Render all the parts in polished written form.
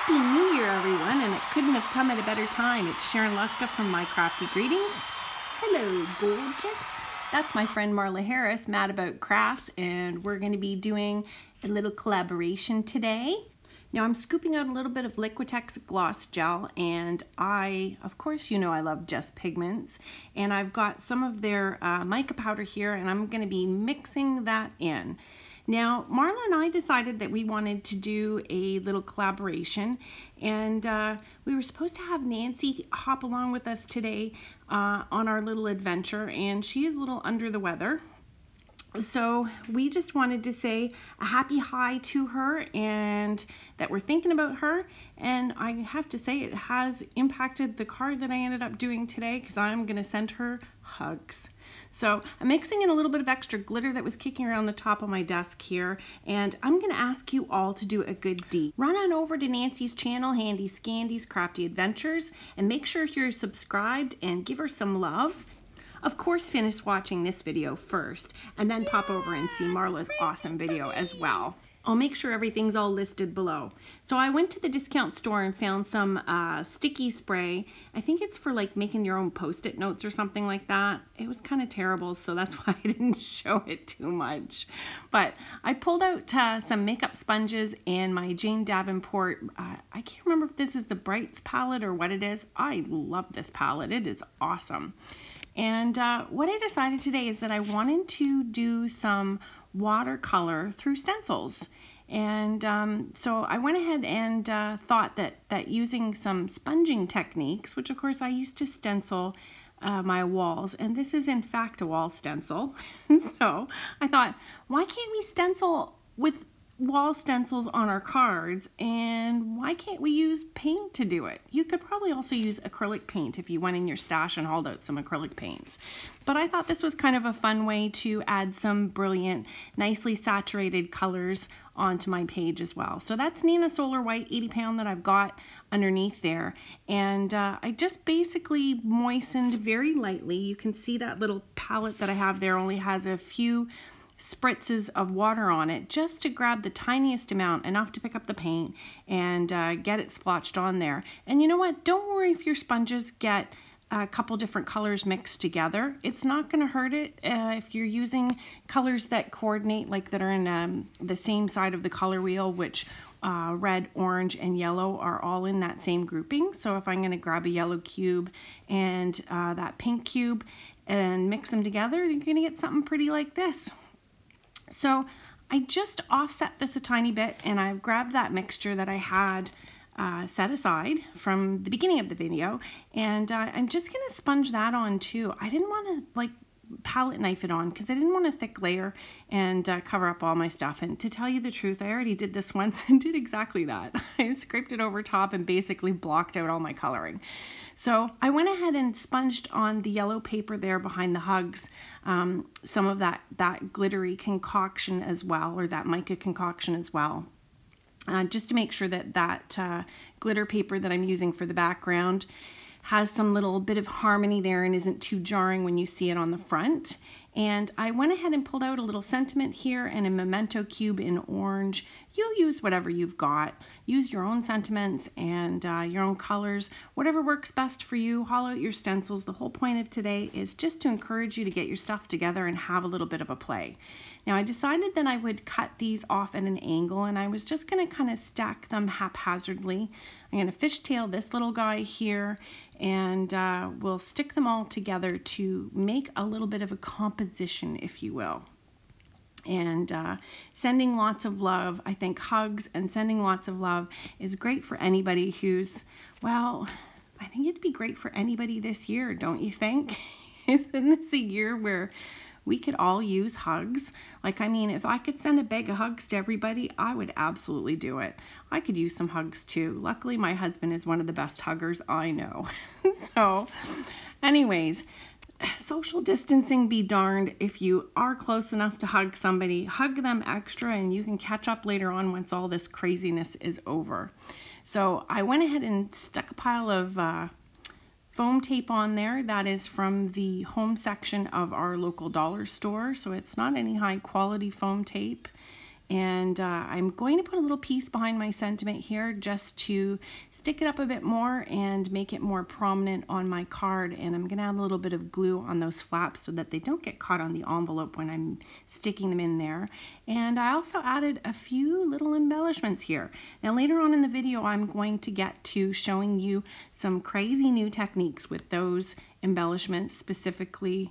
Happy New Year, everyone, and it couldn't have come at a better time. It's Sharon Luska from My Crafty Greetings. Hello, gorgeous. That's my friend Marla Harris, Mad About Crafts, and we're going to be doing a little collaboration today. Now, I'm scooping out a little bit of Liquitex gloss gel, and of course, you know I love Just Pigments, and I've got some of their mica powder here, and I'm going to be mixing that in. Now, Marla and I decided that we wanted to do a little collaboration, and we were supposed to have Nancy hop along with us today on our little adventure, and she is a little under the weather. So we just wanted to say a happy hi to her and that we're thinking about her. And I have to say it has impacted the card that I ended up doing today because I'm going to send her hugs. So I'm mixing in a little bit of extra glitter that was kicking around the top of my desk here, and I'm going to ask you all to do a good deed. Run on over to Nancy's channel, Handy Scandy's Crafty Adventures, and make sure you're subscribed and give her some love. Of course, finish watching this video first and then pop over and see Marla's awesome video as well. I'll make sure everything's all listed below. So I went to the discount store and found some sticky spray. I think it's for like making your own post-it notes or something like that. It was kind of terrible, so that's why I didn't show it too much. But I pulled out some makeup sponges and my Jane Davenport, I can't remember if this is the Brights palette or what it is. I love this palette. It is awesome. And what I decided today is that I wanted to do some watercolor through stencils. And so I went ahead and thought that using some sponging techniques, which of course I used to stencil my walls, and this is in fact a wall stencil. So I thought, why can't we stencil with wall stencils on our cards, and why can't we use paint to do it? You could probably also use acrylic paint if you went in your stash and hauled out some acrylic paints. But I thought this was kind of a fun way to add some brilliant, nicely saturated colors onto my page as well. So that's Nina Solar White 80 pound that I've got underneath there. And I just basically moistened very lightly. You can see that little palette that I have there only has a few spritzes of water on it just to grab the tiniest amount, enough to pick up the paint and get it splotched on there. And you know what? Don't worry if your sponges get a couple different colors mixed together. It's not going to hurt it if you're using colors that coordinate, like that are in the same side of the color wheel, which red, orange, and yellow are all in that same grouping. So if I'm going to grab a yellow cube and that pink cube and mix them together, you're going to get something pretty like this. So I just offset this a tiny bit, and I've grabbed that mixture that I had set aside from the beginning of the video, and I'm just going to sponge that on too. I didn't want to like palette knife it on because I didn't want a thick layer and cover up all my stuff. And to tell you the truth, I already did this once and did exactly that. I scraped it over top and basically blocked out all my coloring. So I went ahead and sponged on the yellow paper there behind the hugs some of that glittery concoction as well, or that mica concoction as well. Just to make sure that glitter paper that I'm using for the background has some little bit of harmony there and isn't too jarring when you see it on the front. And I went ahead and pulled out a little sentiment here and a memento cube in orange. You use whatever you've got. Use your own sentiments and your own colors. Whatever works best for you, haul out your stencils. The whole point of today is just to encourage you to get your stuff together and have a little bit of a play. Now I decided that I would cut these off at an angle, and I was just going to kind of stack them haphazardly. I'm going to fishtail this little guy here, and we'll stick them all together to make a little bit of a composition, if you will. And sending lots of love, I think hugs and sending lots of love is great for anybody who's, well, I think it'd be great for anybody this year, don't you think? Isn't this a year where we could all use hugs? Like, I mean, if I could send a bag of hugs to everybody, I would absolutely do it. I could use some hugs too. Luckily, my husband is one of the best huggers I know. So, anyways, social distancing be darned. If you are close enough to hug somebody, hug them extra, and you can catch up later on once all this craziness is over. So I went ahead and stuck a pile of foam tape on there. That is from the home section of our local dollar store, so it's not any high quality foam tape. And I'm going to put a little piece behind my sentiment here just to stick it up a bit more and make it more prominent on my card. And I'm going to add a little bit of glue on those flaps so that they don't get caught on the envelope when I'm sticking them in there. And I also added a few little embellishments here. Now later on in the video, I'm going to get to showing you some crazy new techniques with those embellishments, specifically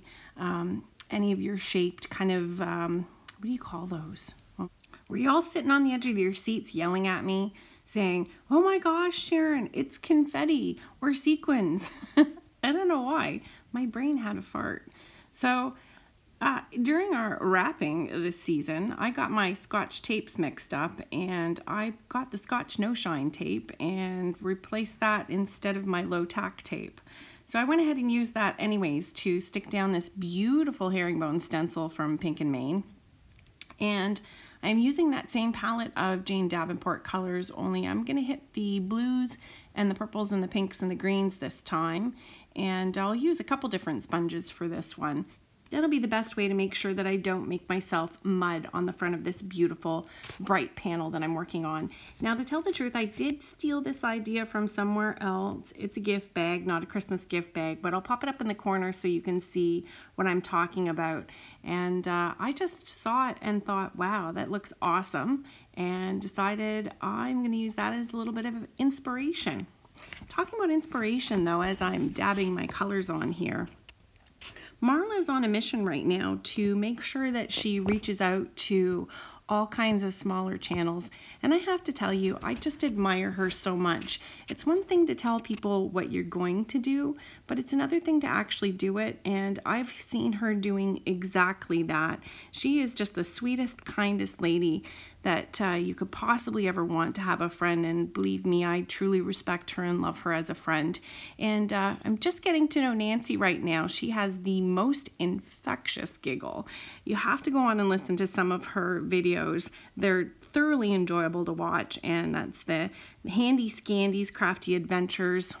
any of your shaped kind of, what do you call those? Were you all sitting on the edge of your seats yelling at me saying, oh my gosh, Sharon, it's confetti or sequins? I don't know why. My brain had a fart. So during our wrapping this season, I got my Scotch tapes mixed up, and I got the Scotch No Shine tape and replaced that instead of my low tack tape. So I went ahead and used that anyways to stick down this beautiful herringbone stencil from Pink and Maine. And I'm using that same palette of Jane Davenport colors, only I'm going to hit the blues and the purples and the pinks and the greens this time. And I'll use a couple different sponges for this one. That'll be the best way to make sure that I don't make myself mud on the front of this beautiful bright panel that I'm working on. Now, to tell the truth, I did steal this idea from somewhere else. It's a gift bag, not a Christmas gift bag, but I'll pop it up in the corner so you can see what I'm talking about. And I just saw it and thought, wow, that looks awesome, and decided I'm going to use that as a little bit of inspiration. Talking about inspiration though, as I'm dabbing my colors on here, Marla is on a mission right now to make sure that she reaches out to all kinds of smaller channels. And I have to tell you, I just admire her so much. It's one thing to tell people what you're going to do, but it's another thing to actually do it. And I've seen her doing exactly that. She is just the sweetest, kindest lady that you could possibly ever want to have a friend. And believe me, I truly respect her and love her as a friend. And I'm just getting to know Nancy right now. She has the most infectious giggle. You have to go on and listen to some of her videos. They're thoroughly enjoyable to watch, and that's the Handy Scandy's Crafty Adventures.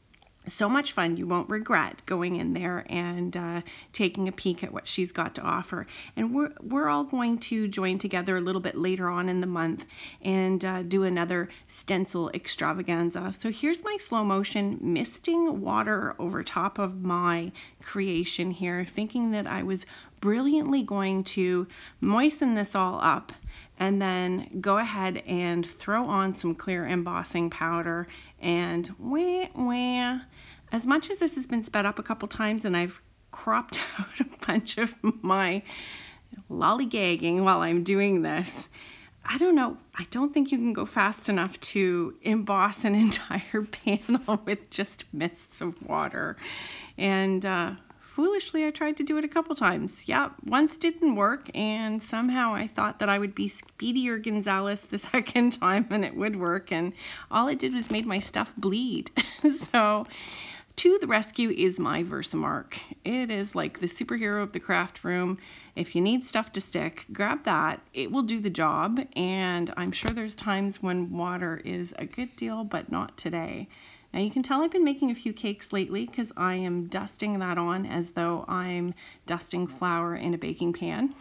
So much fun. You won't regret going in there and taking a peek at what she's got to offer. And we're all going to join together a little bit later on in the month and do another stencil extravaganza. So here's my slow motion misting water over top of my creation here, thinking that I was brilliantly going to moisten this all up and then go ahead and throw on some clear embossing powder and wah. As much as this has been sped up a couple times and I've cropped out a bunch of my lollygagging while I'm doing this, I don't know, I don't think you can go fast enough to emboss an entire panel with just mists of water. And foolishly, I tried to do it a couple times. Yeah, once didn't work, and somehow I thought that I would be Speedier Gonzalez the second time and it would work, and all it did was made my stuff bleed. So to the rescue is my Versamark. It is like the superhero of the craft room. If you need stuff to stick, grab that. It will do the job, and I'm sure there's times when water is a good deal, but not today. Now you can tell I've been making a few cakes lately because I am dusting that on as though I'm dusting flour in a baking pan.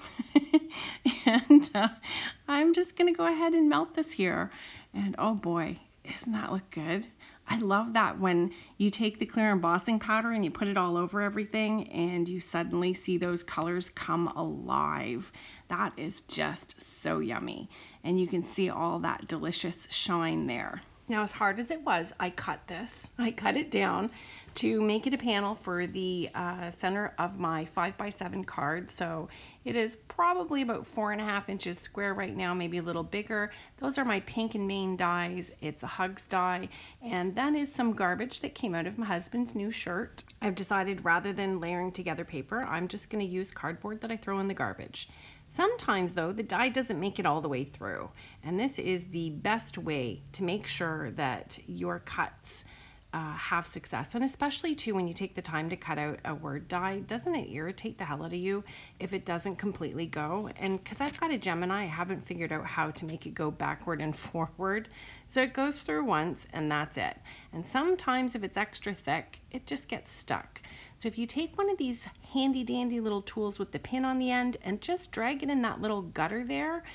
And I'm just gonna go ahead and melt this here. And oh boy, doesn't that look good? I love that when you take the clear embossing powder and you put it all over everything and you suddenly see those colors come alive. That is just so yummy. And you can see all that delicious shine there. Now, as hard as it was, I cut this. I cut it down to make it a panel for the center of my 5x7 card. So it is probably about 4.5 inches square right now, maybe a little bigger. Those are my Pink and Maine dies. It's a Hugs die, and that is some garbage that came out of my husband's new shirt. I've decided rather than layering together paper, I'm just going to use cardboard that I throw in the garbage. Sometimes though, the die doesn't make it all the way through, and this is the best way to make sure that your cuts have success. And especially too when you take the time to cut out a word die, doesn't it irritate the hell out of you if it doesn't completely go? And because I've got a Gemini, I haven't figured out how to make it go backward and forward. So it goes through once and that's it. And sometimes if it's extra thick, it just gets stuck. So if you take one of these handy dandy little tools with the pin on the end and just drag it in that little gutter there,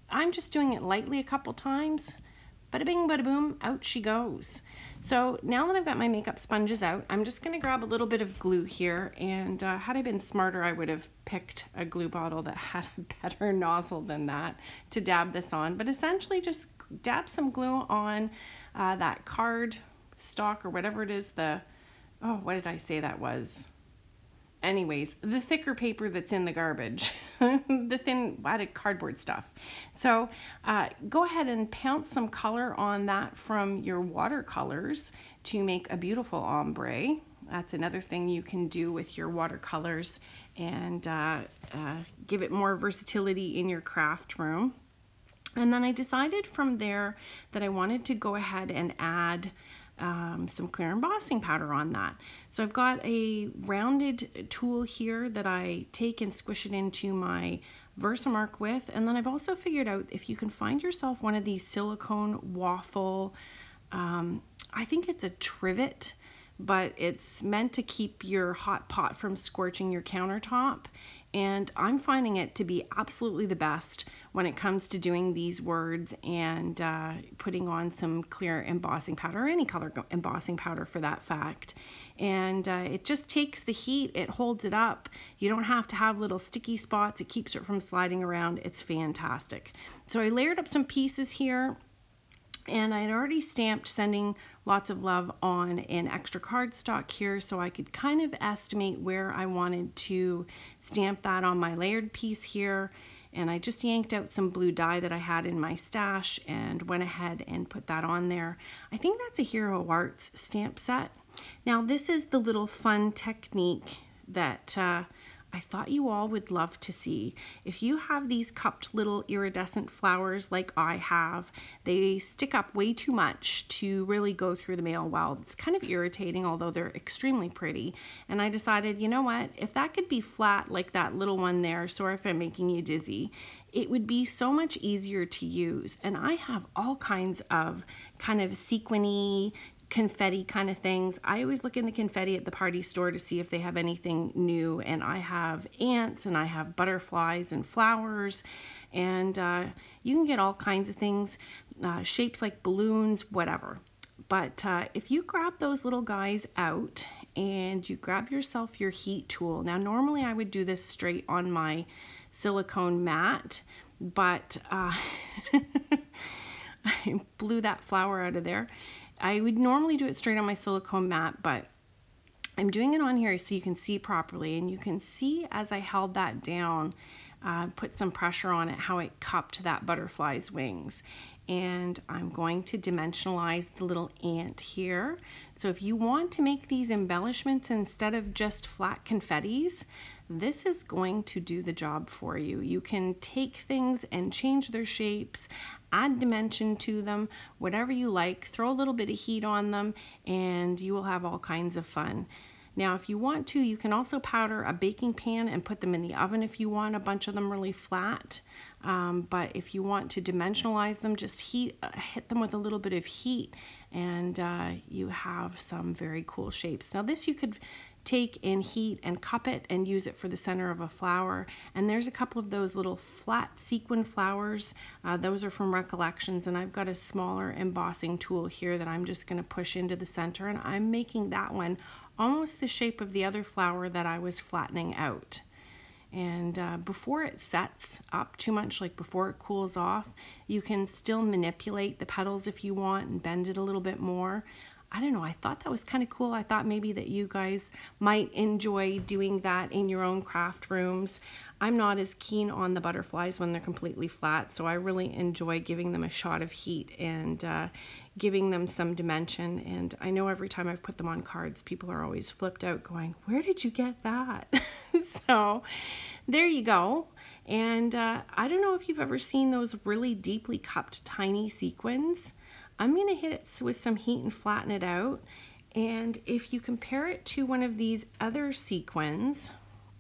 I'm just doing it lightly a couple times. Bada bing, bada boom, out she goes. So now that I've got my makeup sponges out, I'm just gonna grab a little bit of glue here, and had I been smarter, I would have picked a glue bottle that had a better nozzle than that to dab this on. But essentially just dab some glue on that card stock or whatever it is, oh, what did I say that was? Anyways, the thicker paper that's in the garbage, the thin added cardboard stuff. So go ahead and pounce some color on that from your watercolors to make a beautiful ombre. That's another thing you can do with your watercolors and give it more versatility in your craft room. And then I decided from there that I wanted to go ahead and add some clear embossing powder on that. So I've got a rounded tool here that I take and squish it into my Versamark with, and then I've also figured out if you can find yourself one of these silicone waffle, I think it's a trivet, but it's meant to keep your hot pot from scorching your countertop. And I'm finding it to be absolutely the best when it comes to doing these words and putting on some clear embossing powder, or any color embossing powder for that fact. And it just takes the heat, it holds it up. You don't have to have little sticky spots. It keeps it from sliding around. It's fantastic. So I layered up some pieces here. And I had already stamped Sending Lots of Love on an extra cardstock here, so I could kind of estimate where I wanted to stamp that on my layered piece here. And I just yanked out some blue dye that I had in my stash and went ahead and put that on there. I think that's a Hero Arts stamp set. Now this is the little fun technique that I thought you all would love to see. If you have these cupped little iridescent flowers like I have, they stick up way too much to really go through the mail well. It's kind of irritating, although they're extremely pretty. And I decided, you know what, if that could be flat like that little one there, sorry if I'm making you dizzy, it would be so much easier to use. And I have all kinds of kind of sequiny, confetti kind of things. I always look in the confetti at the party store to see if they have anything new, and I have ants and I have butterflies and flowers, and you can get all kinds of things, shapes like balloons, whatever. But if you grab those little guys out and you grab yourself your heat tool, now normally I would do this straight on my silicone mat, but I blew that flower out of there. I would normally do it straight on my silicone mat, but I'm doing it on here so you can see properly, and you can see as I held that down, put some pressure on it, how it cupped that butterfly's wings. And I'm going to dimensionalize the little ant here. So if you want to make these embellishments instead of just flat confettis, this is going to do the job for you. You can take things and change their shapes, add dimension to them, whatever you like, throw a little bit of heat on them, and you will have all kinds of fun. Now, if you want to, you can also powder a baking pan and put them in the oven if you want a bunch of them really flat. But if you want to dimensionalize them, just hit them with a little bit of heat, and you have some very cool shapes. Now, this you could take in heat and cup it and use it for the center of a flower. And there's a couple of those little flat sequin flowers. Those are from Recollections, and I've got a smaller embossing tool here that I'm just going to push into the center, and I'm making that one almost the shape of the other flower that I was flattening out. And before it sets up too much, like before it cools off, you can still manipulate the petals if you want and bend it a little bit more. I don't know, I thought that was kind of cool. I thought maybe that you guys might enjoy doing that in your own craft rooms. I'm not as keen on the butterflies when they're completely flat, so I really enjoy giving them a shot of heat and giving them some dimension. And I know every time I've put them on cards, people are always flipped out going, where did you get that? So there you go. And I don't know if you've ever seen those really deeply cupped tiny sequins. I'm going to hit it with some heat and flatten it out. And if you compare it to one of these other sequins,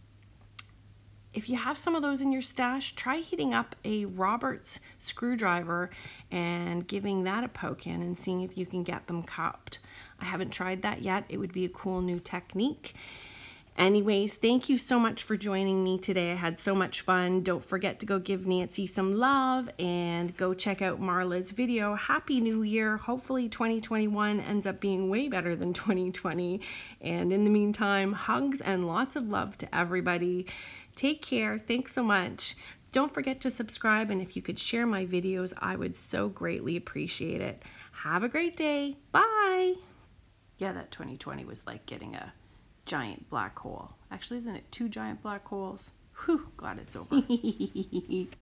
if you have some of those in your stash, try heating up a Roberts screwdriver and giving that a poke in and seeing if you can get them cupped. I haven't tried that yet. It would be a cool new technique. Anyways, thank you so much for joining me today. I had so much fun. Don't forget to go give Nancy some love and go check out Marla's video. Happy New Year. Hopefully 2021 ends up being way better than 2020. And in the meantime, hugs and lots of love to everybody. Take care. Thanks so much. Don't forget to subscribe, and if you could share my videos, I would so greatly appreciate it. Have a great day. Bye. Yeah, that 2020 was like getting a giant black hole. Actually, isn't it 2 giant black holes? Whew, glad it's over.